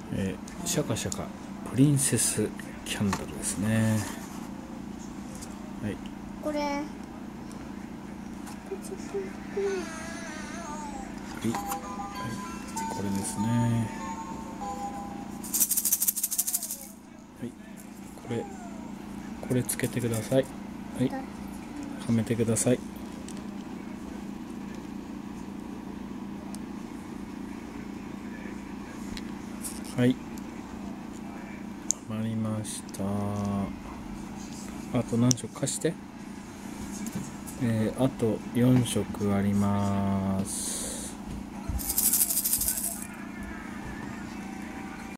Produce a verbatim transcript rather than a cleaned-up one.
えー、シャカシャカプリンセスキャンドルですね。はい、 これはい、はい、 これですね。はい、これこれつけてください。はい、はめてください。はい、はまりました。あと何色貸して。えー、あとよん色あります。